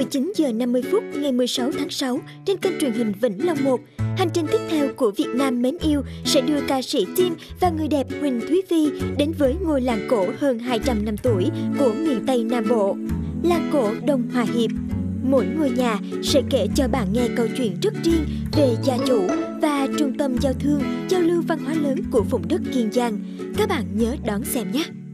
19 giờ 50 phút ngày 16 tháng 6 trên kênh truyền hình Vĩnh Long 1. Hành trình tiếp theo của Việt Nam mến yêu sẽ đưa ca sĩ Tim và người đẹp Huỳnh Thúy Vi đến với ngôi làng cổ hơn 200 năm tuổi của miền Tây Nam Bộ, làng cổ Đông Hòa Hiệp. Mỗi ngôi nhà sẽ kể cho bạn nghe câu chuyện rất riêng về gia chủ và trung tâm giao thương, giao lưu văn hóa lớn của vùng đất Kiên Giang. Các bạn nhớ đón xem nhé!